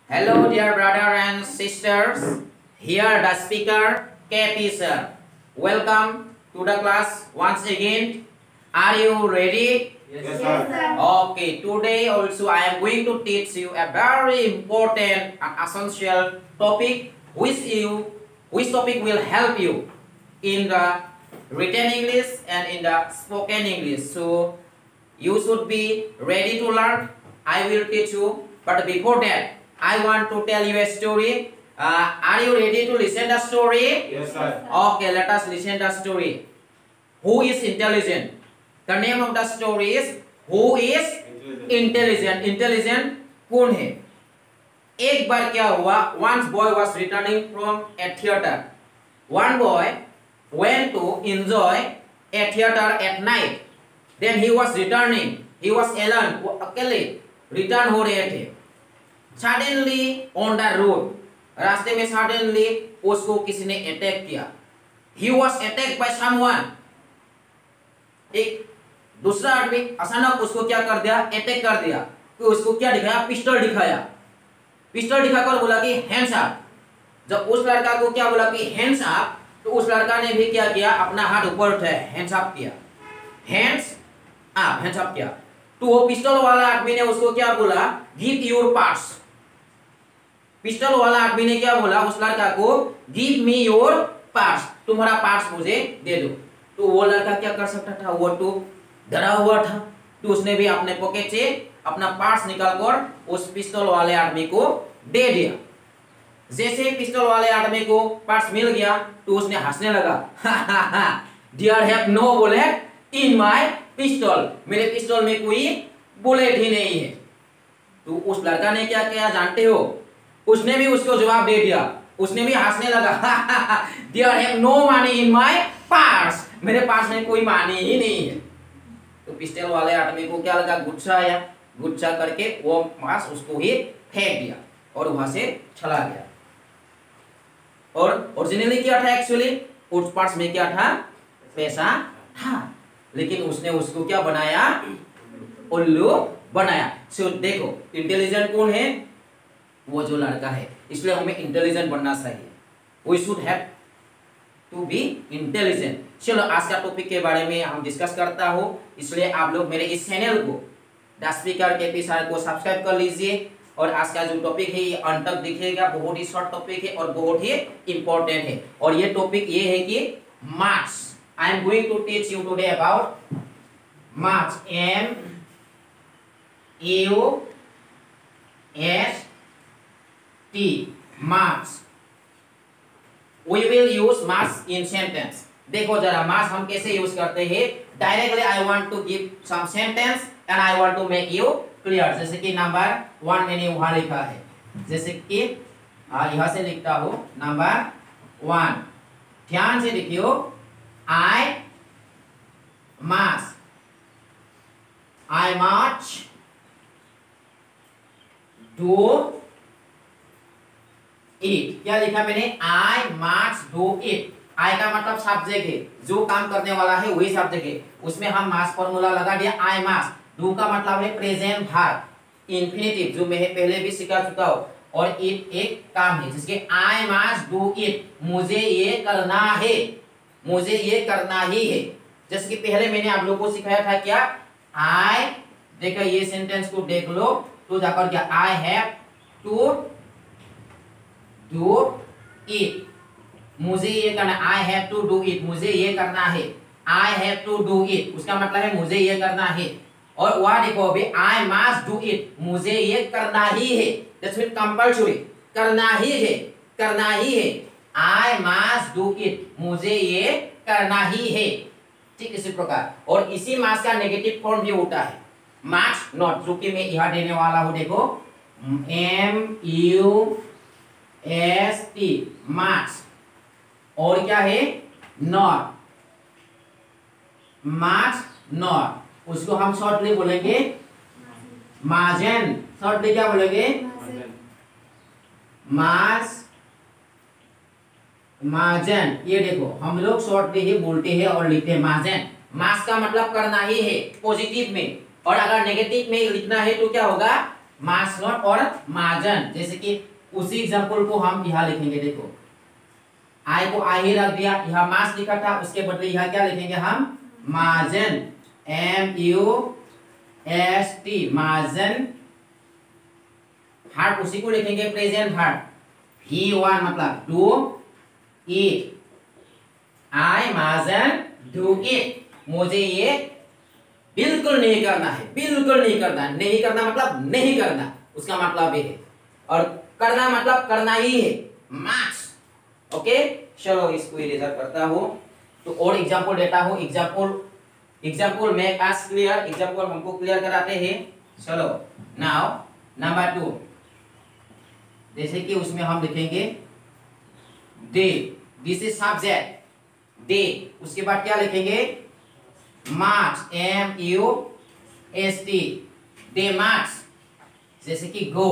Hello, dear brother and sisters. Here the speaker KP sir. Welcome to the class once again. Are you ready? Yes, sir. Okay. Today also I am going to teach you a very important and essential topic, which topic will help you in the written English and in the spoken English. So you should be ready to learn. I will teach you, but before that, I want to tell you a story. Are you ready to listen the story? Yes, sir. Okay, let us listen the story. Who is intelligent? The name of the story is Who is intelligent? Intelligent कौन है? एक बार क्या हुआ? One boy was returning from a theater. One boy went to enjoy a theater at night. Then he was returning. He was alone. वो अकेले return हो रहे थे. Suddenly on the road, रास्ते में suddenly उसको किसी ने अटैक किया. He was attacked by someone. एक दूसरा आदमी अचानक उसको क्या कर दिया? अटैक कर दिया. तो उसको क्या दिखाया? पिस्टल दिखाया. पिस्टल दिखाकर बोला कि हैंड्स अप. जब उस लड़का को क्या बोला कि हैंड्स अप, तो उस लड़का ने भी क्या किया? अपना हाथ ऊपर उठाया, हैंड्स अप किया. हैंड्स अप किया. तो वो पिस्टल वाला आदमी ने उसको क्या बोला? Give your parts. पिस्टल वाला आदमी ने क्या बोला उस लड़का को? Give me your parts. तुम्हारा पार्ट्स मुझे दे दो. तो वो लड़का क्या कर सकता था? वो तो डरा हुआ था. तो उसने भी अपने पॉकेट से अपना पार्ट्स निकालकर उस पिस्टल वाले आदमी को दे दिया. जैसे पिस्टल वाले आदमी को पार्ट्स मिल गया तो उसने हंसने लगा. There have no bullet in my pistol. मेरे पिस्टल में कोई बुलेट ही नहीं है. तो उस लड़का ने क्या किया जानते हो? उसने भी उसको जवाब दे दिया. उसने भी हंसने लगा. There have no money in my purse. मेरे पास में कोई मानी ही नहीं है. तो पिस्टल वाले आदमी को क्या लगा? गुस्सा आया. गुस्सा करके वो मांस उसको ही फेंक दिया और वहां से चला गया. और ओरिजिनली क्या था? एक्चुअली उस पर्स में क्या था? पैसा था. लेकिन उसने उसको क्या बनाया? उल्लू बनाया. सो देखो, इंटेलिजेंट कौन है? वो जो लड़का है. इसलिए हमें इंटेलिजेंट बनना चाहिए. We should have to be intelligent. चलो आज का टॉपिक के बारे में हम डिस्कस करता हूँ. इसलिए आप लोग मेरे इस चैनल को द स्पीकर केपी सर को सब्सक्राइब कर लीजिए. और आज का जो टॉपिक है ये अंत तक दिखेगा. बहुत ही शॉर्ट टॉपिक है और बहुत ही इंपॉर्टेंट है. और ये टॉपिक ये है कि marks. I am going to teach you today about marks. M-A-U-S-T. Marks. We will use marks in sentence. देखो जरा marks हम कैसे यूज करते हैं. Directly I want to give some sentence and I want to make you clear. जैसे कि number 1 मैंने वहां लिखा है. जैसे कि यहाँ से लिखता हूँ नंबर 1. ध्यान से लिखियो. I must do it. क्या लिखा मैंने? I must do it. I का मतलब सब्जेक्ट है. जो काम करने वाला है वही सब्जेक्ट है. उसमें हम must फॉर्मूला लगा दिया. I must. do का मतलब है प्रेजेंट वर्ब, इंफिनिटिव, जो मैं पहले भी सिखा चुका हूँ. और it एक काम है जिसके I must do it. मुझे ये करना है. मुझे ये करना ही है. जैसे कि पहले मैंने आप लोगों को सिखाया था क्या? I, देखो ये सेंटेंस को देख लो तो जाकर क्या? I have to do it. मुझे ये करना. I have to do it. मुझे ये करना है. I have to do it. उसका मतलब है मुझे ये करना है. और वहां देखो अभी I must do it. मुझे ये करना ही है. That's mean compulsory. करना ही है. करना ही है. I must do it. मुझे ये करना ही है. ठीक इसी प्रकार. और इसी मास का नेगेटिव फॉर्म भी होता है. मार्क्स नॉट, जो कि मैं यहाँ देने वाला हूँ. देखो M-U-S-T. मार्क्स. और क्या है? नॉट. Marks not. उसको हम शॉर्टली बोलेंगे मार्जिन. शॉर्टली क्या बोलेंगे? Marks margin. ये देखो हम लोग शॉर्टली ही बोलते हैं और लिखते हैं मार्जिन. मार्क्स का मतलब करना ही है पॉजिटिव में. और अगर नेगेटिव में लिखना है तो क्या होगा? मार्क्स नोट और मार्जिन। जैसे कि उसी एग्जांपल को हम यहाँ लिखेंगे, देखो आई को आई ही रख दिया, यहाँ मार्क्स लिखा था, उसके बदले यहाँ क्या लिखेंगे हम, मार्जिन, MUST, मार्जिन। हार्ड उसी को लिखेंगे प्रेजेंट हार्ड, V1 मतलब do it, I margin do it, मुझे ये बिल्कुल नहीं करना है, बिल्कुल नहीं करना, नहीं करना मतलब नहीं करना, उसका मतलब ये है, और करना मतलब करना ही है, मार्क्स। ओके, चलो इसको इरेजर करता हूं, तो और एग्जांपल देता हूं, example make us clear, example हमको क्लियर कराते हैं। चलो नाउ नंबर 2, जैसे कि उसमें हम लिखेंगे they, this is subject they, उसके बाद क्या लिखेंगे, मार्क्स, MUST, डे मार्क्स। जैसे कि गो,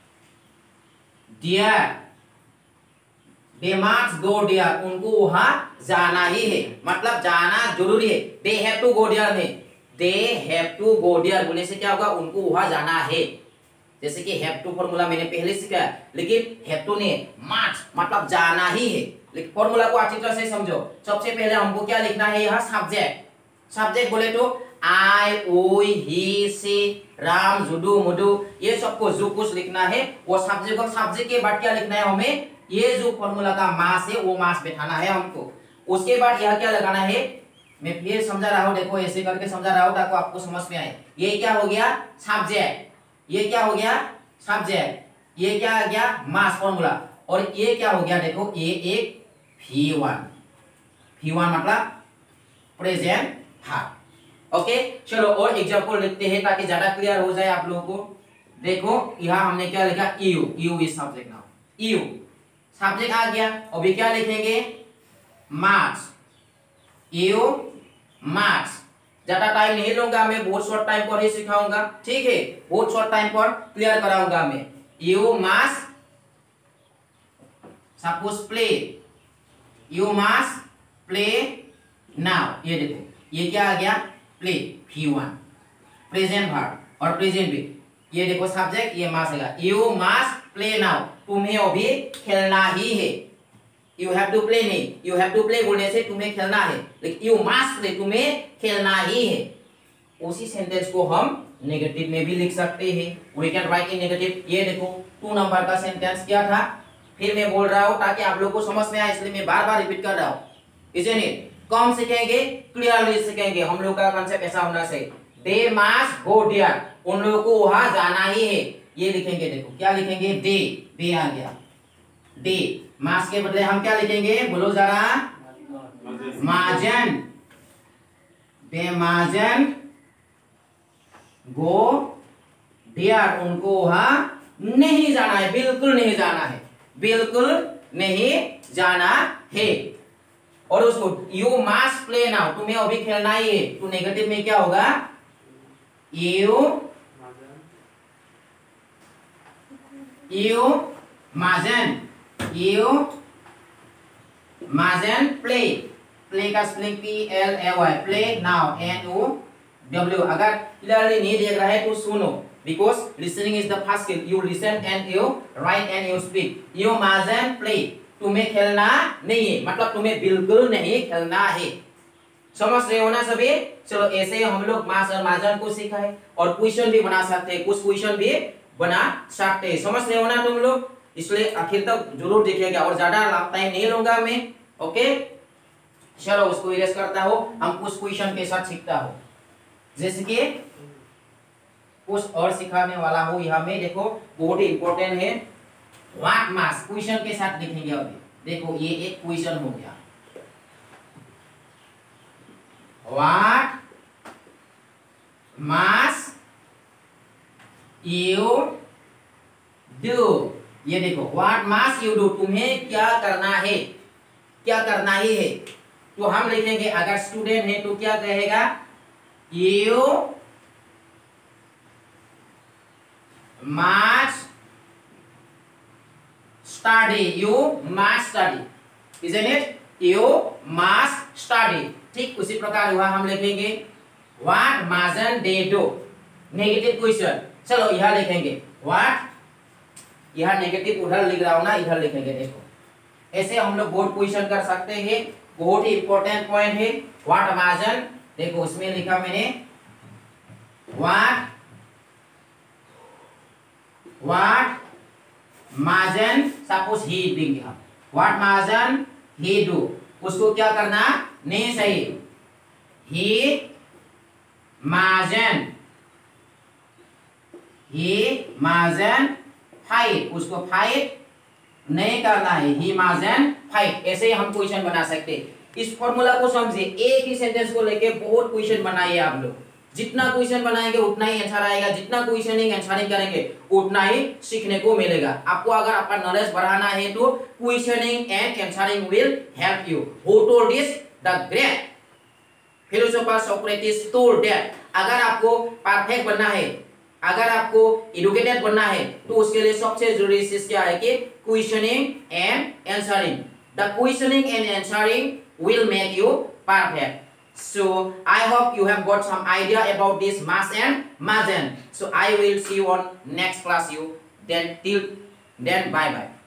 डियर, दे मार्क्स गो डियर, उनको वहां जाना ही है, मतलब जाना जरूरी है। They have to go there में, they have to go there बोलने से क्या होगा, उनको वहां जाना है। जैसे कि हैव टू फॉर्मूला मैंने पहले सीखा है, लेकिन हैव टू नहीं, मार्क्स मतलब जाना ही है। लेकिन फॉर्मूला को अच्छी तरह से समझो। सबसे पहले हमको क्या लिखना है, यहाँ सब्जेक्ट, सब्जेक्ट बोले तो आई, वी, ही, सी, राम, जुडू, मुडू, ये सबको जो कुछ लिखना है वो सब्जेक्ट को, सब्जेक्ट के बाद क्या लिखना है हमें, ये जो फॉर्मूला का मास है वो मास बैठाना है हमको। उसके बाद यह क्या लगाना है, मैं फिर समझा रहा हूँ, देखो ऐसे करके समझा रहा हूँ ताकि आपको समझ में आए। ये क्या हो गया सब्जेक्ट, ये क्या हो गया सब्जेक्ट, ये क्या आ गया मास फॉर्मूला, और ये क्या हो गया, देखो ये एक V1, V1 मतलब प्रेजेंट हार्ड। ओके, चलो और एग्जांपल लिखते हैं ताकि ज्यादा क्लियर हो जाए आप लोगों को। देखो यहाँ हमने क्या लिखा, you is subject, now you subject आ गया, अभी क्या लिखेंगे, मार्क्स, यू मार्क्स। ज्यादा टाइम नहीं लूंगा मैं, बहुत शॉर्ट टाइम पर ही सिखाऊंगा, ठीक है, बहुत शॉर्ट टाइम पर क्लियर कराऊंगा मैं। यू मार्क्स, सपोज प्ले, यू मार्क्स प्ले नाउ, ये देखो ये क्या आ गया, प्ले, V1 प्रेजेंट वर्ब और प्रेजेंट भी, ये देखो सब्जेक्ट, ये मार्क्स आएगा, यू मार्क्स प्ले नाउ, तुम्हें अभी खेलना ही है। यू हैव टू प्ले नहीं, यू हैव टू प्ले बोलने से तुम्हें खेलना है, लेकिन यू मस्ट प्ले, तुम्हें खेलना ही है। उसी सेंटेंस को हम नेगेटिव में भी लिख सकते हैं, we can write in negative. ये देखो 2 नंबर का सेंटेंस क्या था, फिर मैं बोल रहा हूँ ताकि आप लोग को समझ में आए, इसलिए मैं बार बार रिपीट कर रहा हूँ। इसीलिए कम सीखेंगे क्लियरली सीखेंगे, हम लोग का कांसेप्ट ऐसा होना चाहिए। दे मस्ट गो देयर, उन लोगों को वहां जाना ही है, ये लिखेंगे। देखो क्या लिखेंगे, डे, डे आ गया, डे मास के बदले हम क्या लिखेंगे, बोलो जरा, मार्जिन, दे मार्जिन गो देयर, उनको वहां नहीं जाना है, बिल्कुल नहीं जाना है, बिल्कुल नहीं जाना है। और उसको यू मस्ट प्ले नाउ, तुम्हें अभी खेलना ही है, तो नेगेटिव में क्या होगा, यू मार्जिन, यू मार्जिन प्ले, प्ले का spelling PLAY, play now NOW। अगर क्लियरली नहीं देख रहा है तो सुनो, because listening is the first skill, you listen and you write and you speak। you mustn't play, तुम्हें खेलना नहीं है मतलब तुम्हें बिल्कुल नहीं खेलना है। समझ रहे हो ना सभी? चलो ऐसे हम लोग मास और मार्जिन को सीखा है, और क्वेश्चन भी बना सकते हैं, कुछ क्वेश्चन भी बना सकते हैं। समझ रहे हो ना तुम लोग? इसलिए आखिर तक जरूर देखिएगा, और ज्यादा टाइम नहीं लूंगा मैं। ओके, चलो उसको इरेज करता हूँ, हम कुछ क्वेश्चन के साथ सीखता हूँ। जैसे कि कुछ और सिखाने वाला हूँ यहाँ में, देखो बहुत ही इंपॉर्टेंट है। व्हाट मास क्वेश्चन के साथ लिखेंगे। अभी देखो ये एक क्वेश्चन हो गया, व्हाट मास यू डू। ये देखो व्हाट मास यू डू, तुम्हें क्या करना है, क्या करना ही है। तो हम लिखेंगे, अगर स्टूडेंट है तो क्या कहेगा, you must study, you must study, isn't it? you must study। ठीक उसी प्रकार हुआ, हम लिखेंगे what mustn't they do, negative question. चलो यहां लिखेंगे व्हाट, यह नेगेटिव उधर लिख रहा हूं ना, इधर लिखेंगे। देखो ऐसे हम लोग बोर्ड क्वेश्चन कर सकते हैं, बहुत ही इंपॉर्टेंट पॉइंट है। व्हाट अमेजन, देखो उसमें लिखा मैंने what mustn't, suppose he doing, what mustn't he do, उसको क्या करना नहीं सही, ही माजन फाइट, उसको फाइट नहीं करना है, ही माजन फाइट। ऐसे हम क्वेश्चन बना सकते हैं। इस फॉर्मूला को समझिए, एक ही सेंटेंस को लेके बहुत क्वेश्चन बनाइए आप लोग। जितना क्वेश्चन बनाएंगे उतना ही आंसर आएगा, जितना क्वेश्चनिंग आंसरिंग करेंगे उतना ही सीखने को मिलेगा आपको। अगर आपका नॉलेज बढ़ाना है तो questioning and answering will help you. Who told this? The great philosopher Socrates told that. अगर आपको परफेक्ट बनना है, अगर आपको एजुकेटेड बनना है, तो उसके लिए सबसे जरूरी चीज क्या है कि questioning and answering. The questioning and answering will make you perfect. So I hope you have got some idea about this mass and margin. So I will see you on next class. Till then, bye bye.